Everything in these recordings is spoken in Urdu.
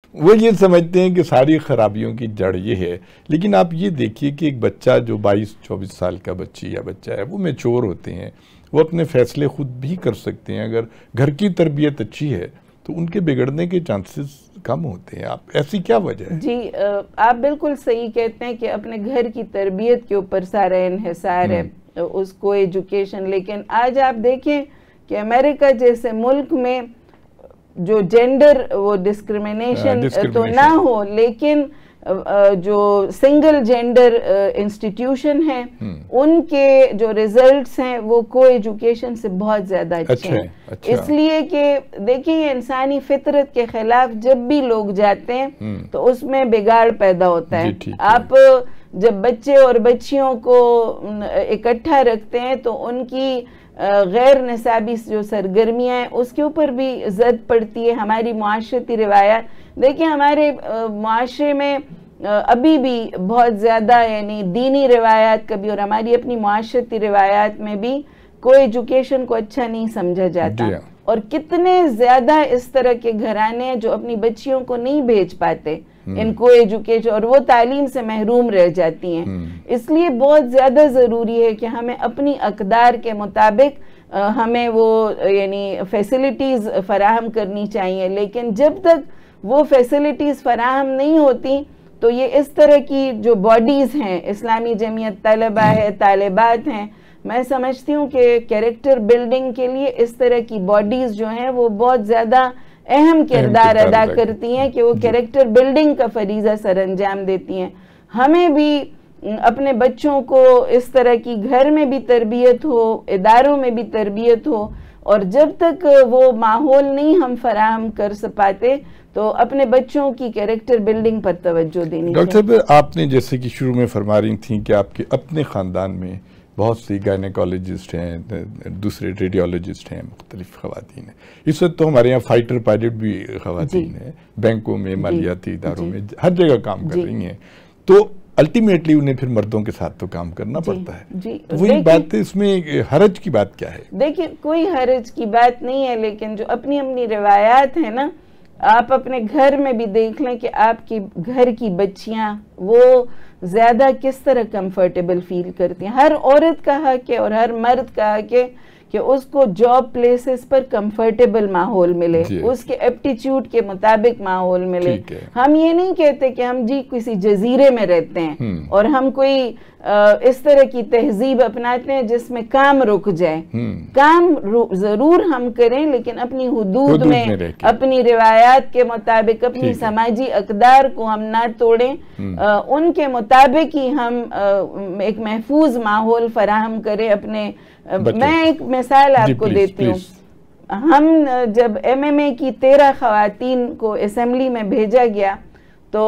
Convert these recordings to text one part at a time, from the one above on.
وہ یہ سمجھتے ہیں کہ ساری خرابیوں کی جڑ یہ ہے. لیکن آپ یہ دیکھیے کہ ایک بچہ جو 22-24 سال کا بچی یا بچہ ہے وہ میچور ہوتے ہیں, وہ اپنے فیصلے خود بھی کر سکتے ہیں. اگر گھر کی تربیت اچھی ہے تو ان کے بگڑنے کے چانسز کم ہوتے ہیں. آپ ایسی کیا وجہ ہے؟ جی آپ بالکل صحیح کہتے ہیں کہ اپنے گھر کی تربیت کے اوپر سارا انحصار ہے, اس کو ایجوکیشن. لیکن آج آپ دیکھیں کہ امریکہ جیسے ملک میں جو جینڈر وہ ڈسکریمنیشن تو نہ ہو, لیکن جو سنگل جینڈر انسٹیٹیوشن ہیں ان کے جو ریزلٹس ہیں وہ کو ایجوکیشن سے بہت زیادہ اچھے ہیں. اس لیے کہ دیکھیں انسانی فطرت کے خلاف جب بھی لوگ جاتے ہیں تو اس میں بگاڑ پیدا ہوتا ہے. آپ جب بچے اور بچیوں کو اکٹھا رکھتے ہیں تو ان کی غیر نصابی جو سرگرمیاں ہیں اس کے اوپر بھی زد پڑتی ہے. ہماری معاشرتی روایات دیکھیں, ہمارے معاشرے میں ابھی بھی بہت زیادہ یعنی دینی روایات کا بھی اور ہماری اپنی معاشرتی روایات میں بھی کو ایجوکیشن کو اچھا نہیں سمجھا جاتا. اور کتنے زیادہ اس طرح کے گھرانے ہیں جو اپنی بچیوں کو نہیں بھیج پاتے ان کو ایجوکیشن, اور وہ تعلیم سے محروم رہ جاتی ہیں. اس لیے بہت زیادہ ضروری ہے کہ ہمیں اپنی اقدار کے مطابق ہمیں وہ یعنی فیسلٹیز فراہم کرنی چاہیے. لیکن جب تک وہ فیسلٹیز فراہم نہیں ہوتی تو یہ اس طرح کی جو باڈیز ہیں, اسلامی جمعیت طلبہ ہے, طالبات ہیں, میں سمجھتی ہوں کہ کیریکٹر بلڈنگ کے لیے اس طرح کی باڈیز جو ہیں وہ بہت زیادہ اہم کردار ادا کرتی ہیں کہ وہ کیریکٹر بلڈنگ کا فریضہ سر انجام دیتی ہیں. ہمیں بھی اپنے بچوں کو اس طرح کی گھر میں بھی تربیت ہو, اداروں میں بھی تربیت ہو, اور جب تک وہ ماحول نہیں ہم فراہم کر پاتے تو اپنے بچوں کی کیریکٹر بلڈنگ پر توجہ دینی چاہیے. ڈاکٹر صاحب, آپ نے جیسے کہ شروع میں فرما رہی تھیں کہ آپ کے اپنے خاندان میں بہت سی گائنیکالوجسٹ ہیں, دوسرے ریڈیولوجسٹ ہیں, مختلف خواتین ہیں. اس وقت تو ہمارے یہاں فائٹر پائلٹ بھی خواتین ہیں, بینکوں میں, مالیاتی اداروں میں, ہر جگہ کام کر رہی ہیں. تو الٹیمیٹلی انہیں پھر مردوں کے ساتھ تو کام کرنا پڑتا ہے. وہی بات ہے, اس میں حرج کی بات کیا ہے؟ دیکھیں کوئی حرج کی بات نہیں ہے, لیکن جو اپنی اپنی روایات ہیں نا, آپ اپنے گھر میں بھی دیکھ لیں کہ آپ کی گھر کی بچیاں وہ زیادہ کس طرح کمفرٹیبل فیل کرتی ہیں. ہر عورت کا حق ہے اور ہر مرد کا حق ہے کہ اس کو جاب پلیسز پر کمفرٹیبل ماحول ملے, اس کے ایپٹیچیوڈ کے مطابق ماحول ملے. ہم یہ نہیں کہتے کہ ہم جی کسی جزیرے میں رہتے ہیں اور ہم کوئی اس طرح کی تہذیب اپناتے ہیں جس میں کام رک جائے. کام ضرور ہم کریں لیکن اپنی حدود میں, اپنی روایات کے مطابق, اپنی سماجی اقدار کو ہم نہ توڑیں, ان کے مطابق ہی ہم ایک محفوظ ماحول فراہم کریں اپنے. میں ایک مثال آپ کو دیتی ہوں. ہم جب MMA کی 13 خواتین کو اسمبلی میں بھیجا گیا تو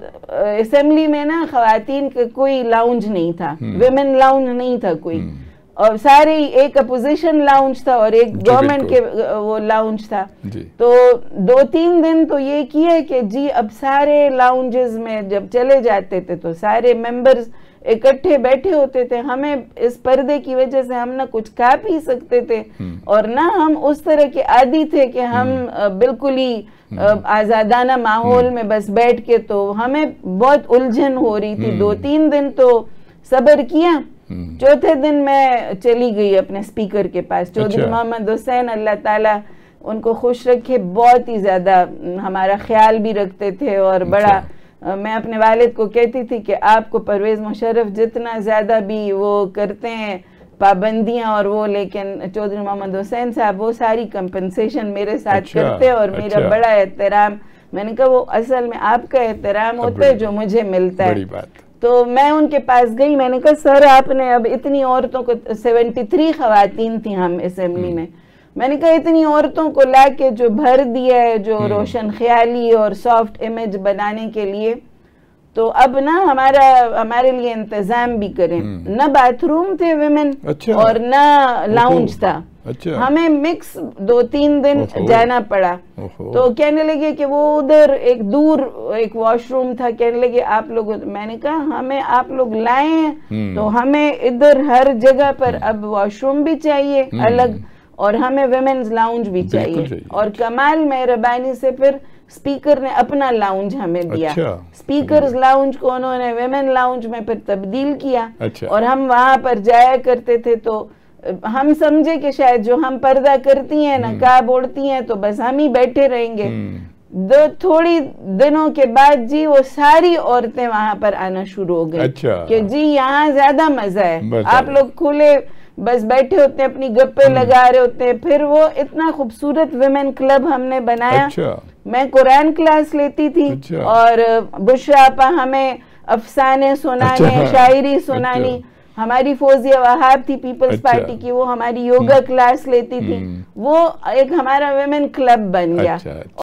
اسمبلی میں نا خواتین کا کوئی لاؤنج نہیں تھا, ویمن لاؤنج نہیں تھا کوئی, اور سارے ایک اپوزیشن لاؤنج تھا اور ایک گورنمنٹ کے وہ لاؤنج تھا. تو 2-3 دن تو یہ کیا کہ جی اب سارے لاؤنجز میں جب چلے جاتے تھے تو سارے ممبرز اکٹھے بیٹھے ہوتے تھے. ہمیں اس پردے کی وجہ سے ہم نہ کچھ کھا پی سکتے تھے اور نہ ہم اس طرح کے عادی تھے کہ ہم بالکل ہی آزادانہ ماحول میں بس بیٹھ کے, تو ہمیں بہت الجھن ہو رہی تھی. 2-3 دن تو صبر کیا. چوتھے دن میں چلی گئی اپنے سپیکر کے پاس, چودھری محمد حسین, اللہ تعالیٰ ان کو خوش رکھے, بہت ہی زیادہ ہمارا خیال بھی رکھتے تھے اور بڑا. میں اپنے والد کو کہتی تھی کہ آپ کو پرویز مشرف جتنا زیادہ بھی وہ کرتے ہیں پابندیاں اور وہ, لیکن چودھری محمد حسین صاحب وہ ساری کمپنسیشن میرے ساتھ کرتے اور میرا بڑا احترام. میں نے کہا وہ اصل میں آپ کا احترام ہوتا ہے جو مجھے ملتا ہے. تو میں ان کے پاس گئی, میں نے کہا سر آپ نے اب اتنی عورتوں کو, 73 خواتین تھیں ہم اسمبلی میں, میں نے کہا اتنی عورتوں کو لا کے جو بھر دیا ہے جو روشن خیالی اور سافٹ امیج بنانے کے لیے, تو اب نا ہمارے لیے انتظام بھی کریں. نہ باتھ روم تھے ویمن اور نہ لاؤنج تھا. ہمیں مکس 2-3 دن جانا پڑا. تو کہنے لگے کہ وہ ادھر ایک دور ایک واش روم تھا, کہنے لگے آپ لوگ, میں نے کہا ہمیں آپ لوگ لائیں تو ہمیں ادھر ہر جگہ پر اب واش روم بھی چاہیے الگ اور ہمیں ویمنز لاؤنج بھی چاہیے. اور کمال مہربانی سے پھر اسپیکر نے اپنا لاؤنج ہمیں دیا. اسپیکرز لاؤنج کو انہوں نے ویمن لاؤنج میں پھر تبدیل کیا, اور ہم وہاں پر جایا کرتے تھے. تو ہم سمجھے کہ شاید جو ہم پردہ کرتی ہیں نقاب اوڑھتی ہیں تو بس ہم ہی بیٹھے رہیں گے. تھوڑی دنوں کے بعد جی وہ ساری عورتیں وہاں پر آنا شروع ہو گئی کہ جی یہاں زیادہ مزہ ہے, آپ لوگ کھلے بس بیٹھے ہوتے ہیں, اپنی گپے لگا رہے ہوتے ہیں. پھر وہ اتنا خوبصورت ویمن کلب ہم نے بنایا. میں قرآن کلاس لیتی تھی اور بشرا آپا ہمیں افسانے سنانے, شاعری سنانی. ہماری فوزیہ وہاب تھی پیپلز پارٹی کی, وہ ہماری یوگا کلاس لیتی تھی. وہ ایک ہمارا ویمن کلب بن گیا.